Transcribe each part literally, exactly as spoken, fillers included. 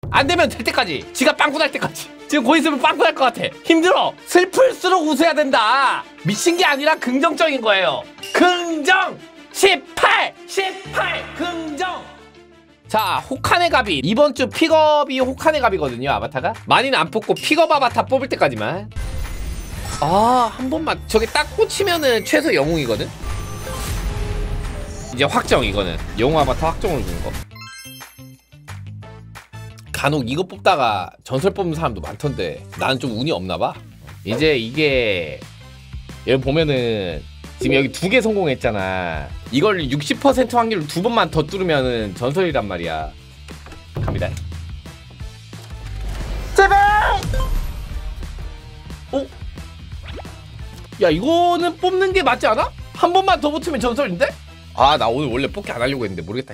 안 되면 될 때까지. 지가 빵꾸 날 때까지. 지금 거기 있으면 빵꾸 날 것 같아. 힘들어. 슬플수록 웃어야 된다. 미친 게 아니라 긍정적인 거예요. 긍정. 십팔 십팔 긍정. 자, 호카네 가비. 이번 주 픽업이 호카네 가비거든요. 아바타가 많이는 안 뽑고 픽업 아바타 뽑을 때까지만. 아, 한 번만 저게 딱 꽂히면은 최소 영웅이거든. 이제 확정. 이거는 영웅 아바타 확정으로 주는 거. 간혹 이거 뽑다가 전설 뽑는 사람도 많던데 나는 좀 운이 없나봐. 이제 이게 여기 보면은 지금 여기 두 개 성공했잖아. 이걸 육십 퍼센트 확률로 두 번만 더 뚫으면은 전설이란 말이야. 갑니다. 제발! 어? 야, 이거는 뽑는 게 맞지 않아? 한 번만 더 붙으면 전설인데? 아, 나 오늘 원래 뽑기 안 하려고 했는데 모르겠다.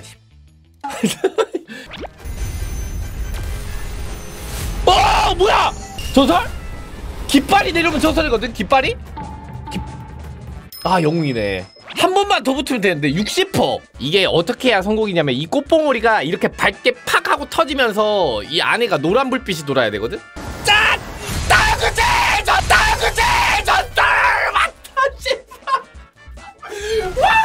어, 뭐야? 전설? 깃발이 내려오면 전설이거든. 깃발이? 깃... 아, 영웅이네. 한 번만 더 붙으면 되는데 육십 퍼센트. 이게 어떻게 해야 성공이냐면 이 꽃봉오리가 이렇게 밝게 팍 하고 터지면서 이 안에가 노란 불빛이 돌아야 되거든. 짠! 딸구지! 저 딸구지! 저 딸! 맞다! 진짜!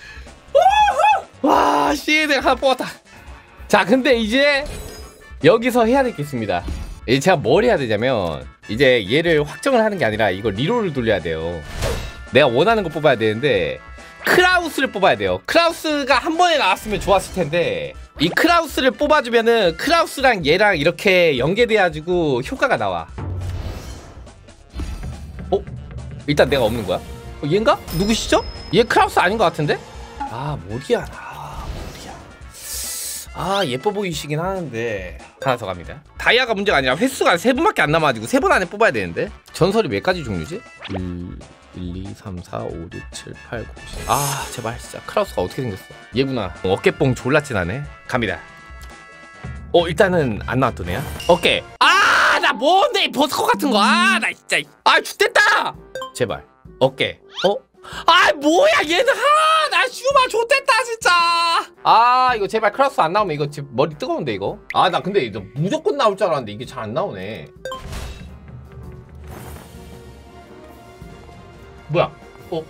와! 와! 씨에드 하나 뽑았다. 자, 근데 이제 여기서 해야 될 게 있습니다. 이제 제가 뭘 해야 되냐면 이제 얘를 확정을 하는 게 아니라 이걸 리롤을 돌려야 돼요. 내가 원하는 거 뽑아야 되는데 크라우스를 뽑아야 돼요. 크라우스가 한 번에 나왔으면 좋았을 텐데 이 크라우스를 뽑아주면은 크라우스랑 얘랑 이렇게 연계돼가지고 효과가 나와. 어? 일단 내가 없는 거야? 어, 얘인가? 누구시죠? 얘 크라우스 아닌 것 같은데? 아, 모리안. 아, 모리안. 아, 예뻐 보이시긴 하는데 하나 더 갑니다. 다이아가 문제가 아니라 횟수가 세 번밖에 안 남아가지고 세 번 안에 뽑아야 되는데. 전설이 몇 가지 종류지? 일, 이, 삼, 사, 오, 육, 칠, 팔, 구, 십. 아, 제발 진짜 크라우스가 어떻게 생겼어? 얘구나. 어깨뽕 졸라 진하네. 갑니다. 어, 일단은 안 나왔던 애야. 오케이. 아, 나 뭔데 이 버스커 같은 거. 아, 나 진짜. 아, 죽됐다. 제발. 오케이. 어? 아, 뭐야 얘는. 하, 나 슈마 좋댔다 진짜. 아, 이거 제발 크라우스 안 나오면 이거 지금 머리 뜨거운데 이거. 아, 나 근데 이거 무조건 나올 줄 알았는데 이게 잘 안 나오네. 뭐야? 어?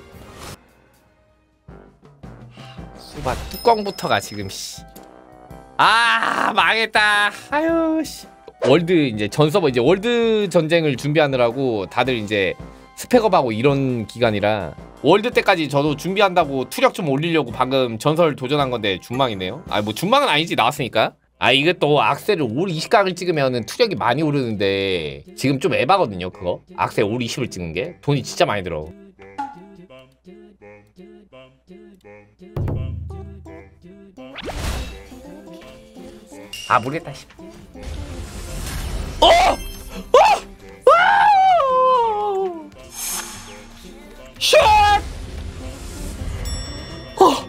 수바 뚜껑부터가 지금 씨. 아, 망했다. 아유 씨. 월드 이제 전 서버 이제 월드 전쟁을 준비하느라고 다들 이제 스펙업하고 이런 기간이라 월드 때까지 저도 준비한다고 투력 좀 올리려고 방금 전설 도전한 건데 준망이네요. 아, 뭐 준망은 아니지, 나왔으니까. 아, 이게 또 악셀을 올 이십 각을 찍으면은 투력이 많이 오르는데 지금 좀 에바거든요 그거. 악셀 올 이십을 찍는 게 돈이 진짜 많이 들어. 아, 모르겠다. 어! 어! 어! 쉣! 어!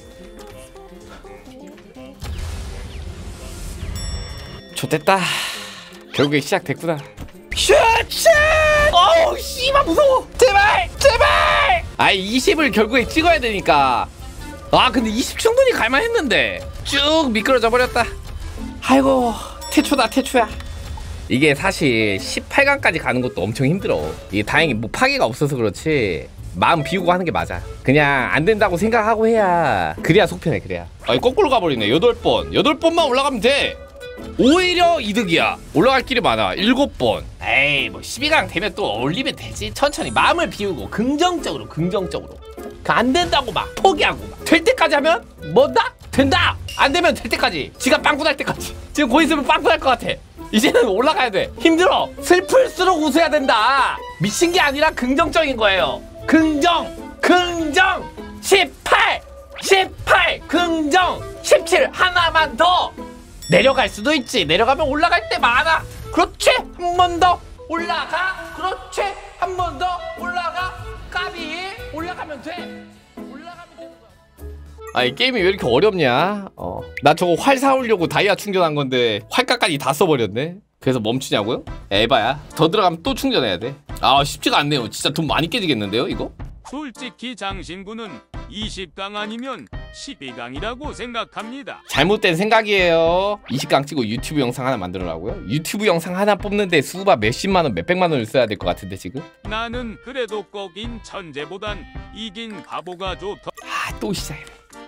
좋됐다. 결국에 시작됐구나. 쉣! 쉣! 어우, 씨발 무서워. 제발! 제발! 아, 이십을 결국에 찍어야 되니까. 아, 근데 이십 충분히 갈만했는데 쭉 미끄러져 버렸다. 아이고, 태초다 태초야. 이게 사실 십팔 강까지 가는 것도 엄청 힘들어. 이게 다행히 뭐 파괴가 없어서 그렇지 마음 비우고 하는 게 맞아. 그냥 안 된다고 생각하고 해야 그래야 속편해. 그래야. 아니, 거꾸로 가버리네. 여덟 번 여덟 번만 올라가면 돼. 오히려 이득이야. 올라갈 길이 많아. 일곱 번. 에이, 뭐 십이 강 되면 또 올리면 되지. 천천히 마음을 비우고 긍정적으로 긍정적으로. 그 안 된다고 막 포기하고 막. 될 때까지 하면 뭐다? 된다! 안 되면 될 때까지. 지가 빵꾸 날 때까지. 지금 거기 있으면 빵꾸 날 것 같아. 이제는 올라가야 돼. 힘들어. 슬플수록 웃어야 된다. 미친 게 아니라 긍정적인 거예요. 긍정! 긍정! 십팔! 십팔! 긍정! 십칠! 하나만 더! 내려갈 수도 있지. 내려가면 올라갈 때 많아. 그렇지? 한 번 더 올라가. 그렇지? 한 번 더 올라가. 까비. 올라가면 돼. 올라가면 되는 거야. 아, 이 게임이 왜 이렇게 어렵냐? 어. 나 저거 활 사오려고 다이아 충전한 건데 활값까지 다 써버렸네. 그래서 멈추냐고요? 에바야. 더 들어가면 또 충전해야 돼. 아, 쉽지가 않네요. 진짜 돈 많이 깨지겠는데요 이거? 솔직히 장신구는 이십 강 아니면 십이 강이라고 생각합니다. 잘못된 생각이에요. 이십 강 찍고 유튜브 영상 하나 만들어라고요? 유튜브 영상 하나 뽑는데 수바 몇십만원 몇백만원을 써야 될 것 같은데 지금? 나는 그래도 꼭인 천재보단 이긴 바보가 좋더. 아, 또 시작이네.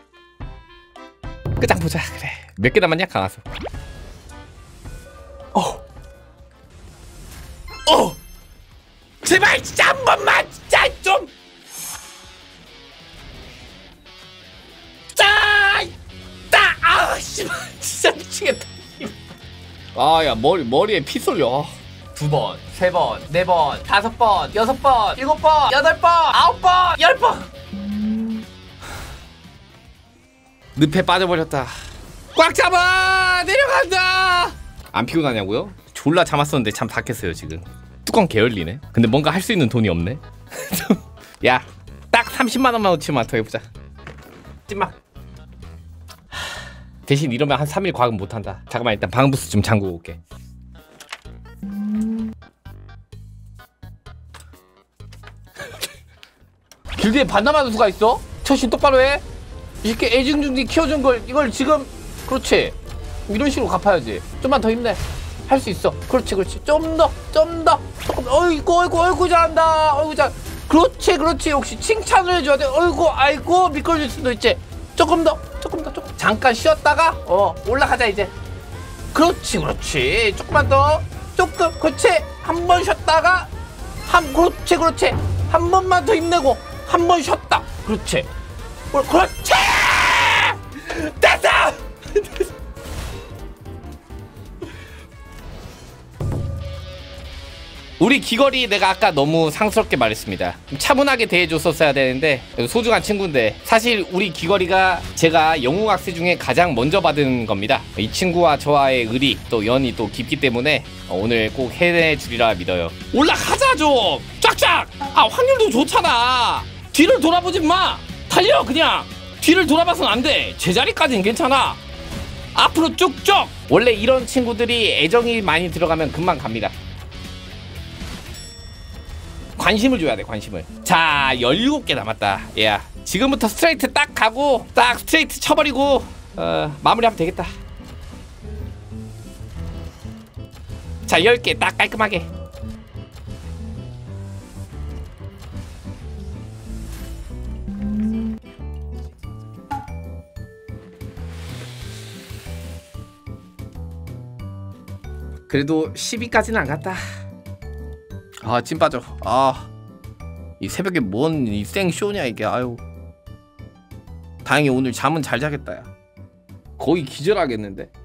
끝장 보자. 그래, 몇 개 남았냐 강화서. 어 어! 제발 진짜 한 번만 진짜 좀! 아, 씨발 진짜 미치겠다. 아, 야 머리 머리에 피 쏠려. 두 번, 세 번, 네 번, 다섯 번, 여섯 번, 일곱 번, 여덟 번, 아홉 번, 열 번. 늪에 빠져버렸다. 꽉 잡아! 내려간다! 안 피곤하냐고요? 졸라 참았었는데 참 닭했어요 지금. 뚜껑 게을리네. 근데 뭔가 할 수 있는 돈이 없네. 야, 딱 삼십만 원만 놓치면 더 해보자. 찐막. 대신 이러면 한 삼 일 과금 못한다. 잠깐만 일단 방부스 좀 잠그고 올게. 길드에 반남하는 수가 있어? 처신 똑바로 해. 이렇게 애증중지 키워준 걸 이걸 지금. 그렇지, 이런 식으로 갚아야지. 좀만 더 힘내. 할 수 있어. 그렇지 그렇지. 좀 더 좀 더 조금. 어이구 어이구 어이구 잘한다. 어이구 잘. 그렇지 그렇지. 역시 칭찬을 해줘야 돼. 어이구 아이고 미끄러질 수도 있지. 조금 더 조금 더 조금. 잠깐 쉬었다가 어 올라가자 이제. 그렇지 그렇지. 조금만 더. 조금. 그렇지. 한 번 쉬었다가 한. 그렇지 그렇지. 한 번만 더 힘내고 한 번 쉬었다. 그렇지. 어, 그렇지. 됐어. 우리 귀걸이 내가 아까 너무 상스럽게 말했습니다. 차분하게 대해줬었어야 되는데 소중한 친구인데, 사실 우리 귀걸이가 제가 영웅학생 중에 가장 먼저 받은 겁니다. 이 친구와 저와의 의리 또 연이 또 깊기 때문에 오늘 꼭 해내주리라 믿어요. 올라가자 좀 쫙쫙. 아, 확률도 좋잖아. 뒤를 돌아보지 마. 달려 그냥. 뒤를 돌아봐선 안 돼. 제자리까지는 괜찮아. 앞으로 쭉쭉. 원래 이런 친구들이 애정이 많이 들어가면 금방 갑니다. 관심을 줘야 돼, 관심을. 자, 열일곱 개 남았다. 야, 지금부터 스트레이트 딱 가고 딱 스트레이트 쳐버리고 어, 마무리하면 되겠다. 자, 열 개 딱 깔끔하게. 그래도 십위까지는 안 갔다. 아, 찐 빠져. 아, 이 새벽에 뭔 이 생쇼냐 이게. 아유, 다행히 오늘 잠은 잘 자겠다. 야, 거의 기절하겠는데.